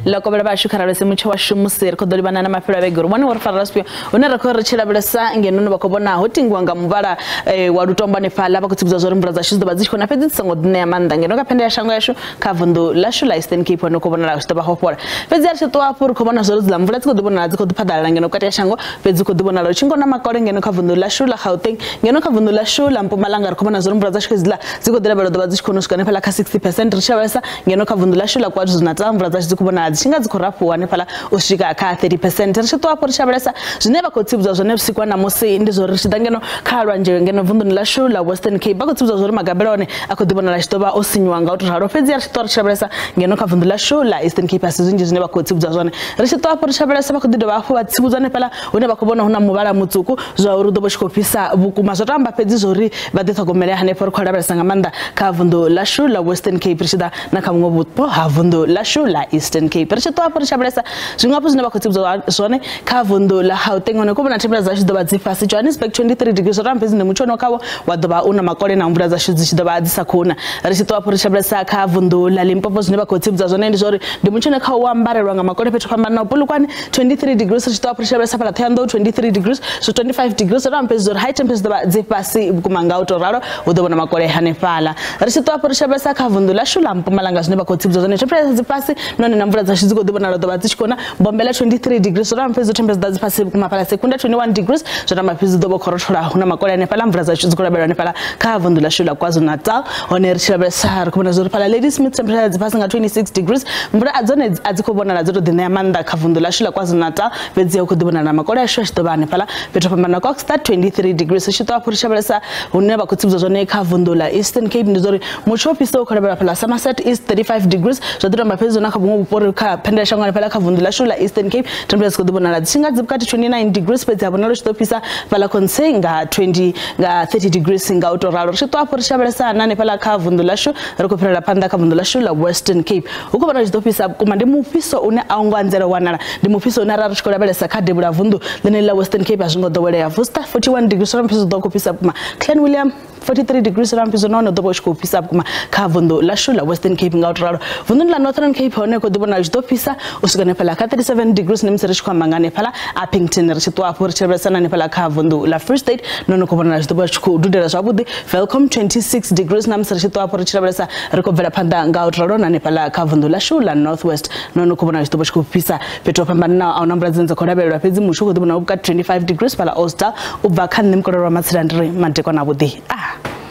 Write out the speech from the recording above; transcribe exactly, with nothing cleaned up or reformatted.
la ko bela ba shukara le se Mutsho wa shumusir ko doli banana mafira begoro wani war faraspi una rakho rechela bela sa ngeno no bakobona hotingwa nga mubala wa lutomba ne fala bakutsibuza zori mbura za shizo bazishiko na pedi tsango dine ya manda ngeno ka pende ya shango yashu kavundo la shula Eastern Cape no ko bona la shitoba hopora pedi ya shito apur ko bona zori zla mvula tsiko dibona ziko dipadala ngeno kati ya shango pedi ko dibona la chingo na makore ngeno kavundo la shula Gauteng ngeno kavundo la shula Mpumalanga ko bona zori mbura za shizla ziko dira bela doba zishiko no skane pala ka sixty percent rishabasa ngeno kavundo la shula kwa zunata mbura za ziko bona zishinga ziko rapu wane pala ushika ka thirty percent rishito apur rishabasa zvineva kotsibuza zone usiku na musi ndizo rishida ngeno kalwa nje ngeno vundo la shula Western Cape bakutsibuza zori magabelone akodibona la shitoba osinywanga utoraro pezi ya shitora rishabasa ngeno kavundo la shula Eastern Cape asizinje zvineva kotsibuza zone rishito apur rishabasa bakodido bafu batsibuza ne pala une bakobona huna mubala mutsuku zwa urudo boshikopisa bukuma zotamba pezi zori badethogomele hane for khola basanga manda kavundo la shula Western Cape rishida na kamwe butpo havundo la shula Eastern Cape rishito apur rishabasa zwingapo zvineva kotsibuza zone kavundo la Gauteng ngone kubona temperature za shidoba dzifasi Johannesburg twenty-three degrees rampezi ne muchono kawo wadoba una makore na mvura za shidzi shidoba dzisakona rishito apur rishabasa kavundo la Limpopo zvineva kotsibuza zone ndizori ndi muchono kawo wambarelwa nga makore petro pamba na pulukwani twenty-three degrees rishito apur rishabasa pala thando twenty-three degrees so twenty-five degrees rampezi zori high temperature zidoba dzifasi kumanga utoraro udobona makore hanefala rishito apur rishabasa kavundo la shula Mpumalanga zvineva kotsibuza zone temperature dzifasi none na mvura za shidzi kodobona rodoba dzichikona bombela twenty-three degrees rampezi temperature dzifasi kumapala sekunda twenty-one degrees zona mapizi dobo korotora huna makore hanefala mvura za shidzi kodobona hanefala kavundo la shula KwaZulu Natal one rishabasa kubona zori pala Lady Smith temperature dzifasi nga twenty-six degrees mvura adzone adzikobona nadzo dine yamanda kavundo la shula KwaZulu Natal bedzi yokodobona na makore ashwa shitoba hanefala petro pambana Coxstar twenty-three degrees shito apur rishabasa une bakutsibuza zone kavundo la Eastern Cape ndizori Mutsho piso ukorabela pala Somerset is thirty-five degrees zodira mapezo na kabungu bupori ka penda shangwa hanefala kavundo la shula Eastern Cape temperature kodobona na dzinga dzibukati twenty-nine degrees pedzi abonalo shitopisa pala konsenga twenty nga thirty degrees nga utoralo shito apur rishabasa nane pala kavundo la shu rikopera panda kavundo la shula Western Cape ukubona shitopisa kuma ndi mupiso une aungwanzera wanala ndi mupiso una raro shikola bela sakade bula vundo lene la Western Cape azungo dowele ya Vusta forty-one degrees rampiso dokopisa kuma Clan William forty-three degrees rampiso nono dobo shikopisa kuma kavundo la shula Western Cape nga utoralo vundo la Northern Cape one kodibona shitopisa usikane pala ka thirty-seven degrees nimsere shikwamangane pala Appington rishito apur rishabasa nane pala kavundo la Free State nono kubona shitoba shiko dudera zwabudi Welcome twenty-six degrees namsere shito apur rishabasa rikovera panda nga utoralo nane pala kavundo la shula Northwest nono kubona shitoba shikopisa petro pambana na aunambra zenza kodabela pezi Mutsho kodibona ubuka twenty-five degrees pala Ulster ubva khan nimkororo matsirandre manteko na budi ah